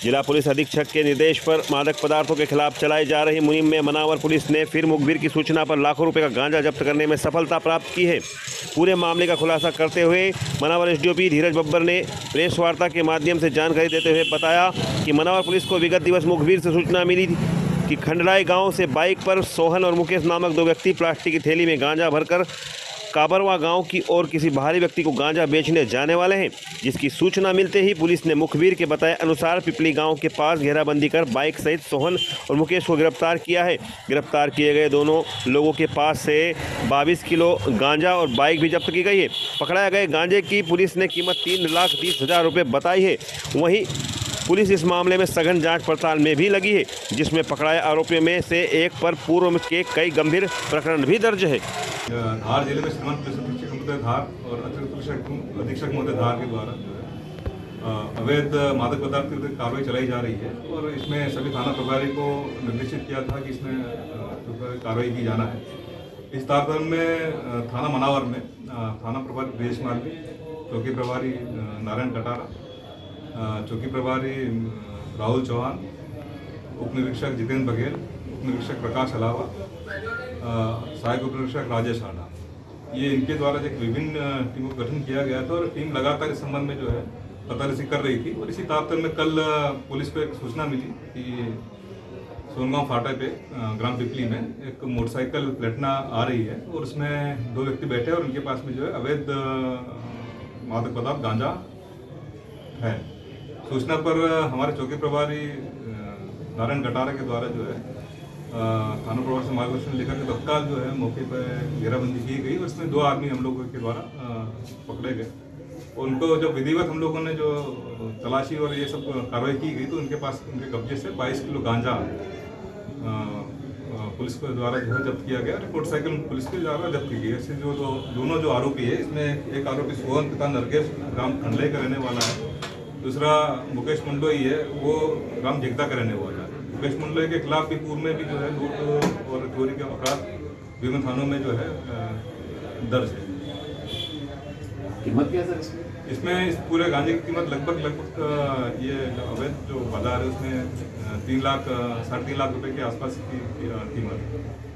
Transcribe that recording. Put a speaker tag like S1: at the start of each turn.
S1: जिला पुलिस अधीक्षक के निर्देश पर मादक पदार्थों के खिलाफ चलाई जा रही मुहिम में मनावर पुलिस ने फिर मुखबिर की सूचना पर लाखों रुपए का गांजा जब्त करने में सफलता प्राप्त की है। पूरे मामले का खुलासा करते हुए मनावर एसडीओपी धीरज बब्बर ने प्रेस वार्ता के माध्यम से जानकारी देते हुए बताया कि मनावर पुलिस को विगत दिवस मुखबिर से सूचना मिली कि खंडराई गाँव से बाइक पर सोहन और मुकेश नामक 2 व्यक्ति प्लास्टिक की थैली में गांजा भरकर काबरवा गांव की ओर किसी बाहरी व्यक्ति को गांजा बेचने जाने वाले हैं, जिसकी सूचना मिलते ही पुलिस ने मुखबिर के बताए अनुसार पिपली गांव के पास घेराबंदी कर बाइक सहित सोहन और मुकेश को गिरफ्तार किया है। गिरफ्तार किए गए दोनों लोगों के पास से 22 किलो गांजा और बाइक भी जब्त की गई है। पकड़ाए गए गांजे की पुलिस ने कीमत 3,30,000 रुपये बताई है। वहीं पुलिस इस मामले में सघन जांच पड़ताल में भी लगी है, जिसमें पकड़ाए आरोपियों में से एक पर पूर्व के कई गंभीर प्रकरण भी दर्ज है।
S2: धार जिले में श्रीमान पुलिस अधीक्षक महोदय धार और अतिरिक्त पुलिस अधीक्षक महोदय धार के द्वारा जो है अवैध मादक पदार्थ की कार्रवाई चलाई जा रही है और इसमें सभी थाना प्रभारी को निर्देशित किया था कि इसमें कार्रवाई की जाना है। इस तारतम्य में थाना मनावर में थाना प्रभारी ब्रजेश मालवी, चौकी प्रभारी नारायण कटारा, चौकी प्रभारी राहुल चौहान, उप निरीक्षक जितेंद्र बघेल, उप निरीक्षक प्रकाश अलावा, सहायक उप निरीक्षक राजेश आडा, ये इनके द्वारा एक विभिन्न टीमों का गठन किया गया था और टीम लगातार इस संबंध में जो है पतारसी कर रही थी। और इसी तारतम्य में कल पुलिस को एक सूचना मिली कि सोनगांव फाटा पे ग्राम पिपली में एक मोटरसाइकिल प्लेटना आ रही है और उसमें 2 व्यक्ति बैठे और उनके पास में जो है अवैध मादक पदार्थ गांजा है। सूचना पर हमारे चौकी प्रभारी नारायण कटारा के द्वारा जो है थाना प्रभारी से मार्गदर्शन लेकर के तत्काल जो है मौके पर घेराबंदी की गई और इसमें 2 आदमी हम लोगों के द्वारा पकड़े गए। उनको जब विधिवत हम लोगों ने जो तलाशी और ये सब कार्रवाई की गई तो उनके पास उनके कब्जे से 22 किलो गांजा पुलिस के द्वारा जो है जब्त किया गया और मोटरसाइकिल पुलिस के द्वारा जब्त की गई। इससे जो दोनों जो आरोपी है, इसमें एक आरोपी सोहन पिता नरगेश ग्राम खंडले का रहने वाला है, दूसरा मुकेश मंडलोई है, वो ग्राम जिगदा का रहने वाला है। मुकेश मंडलोई के खिलाफ भी पूर्व में भी जो है लूट और चोरी के अपराध विभिन्न थानों में जो है दर्ज है।
S3: कीमत क्या है सर
S2: इसमें इस पूरे गांजे की कीमत लगभग ये अवैध जो बाजार है उसमें 3 लाख 3.5 लाख रुपए के आसपास की कीमत है।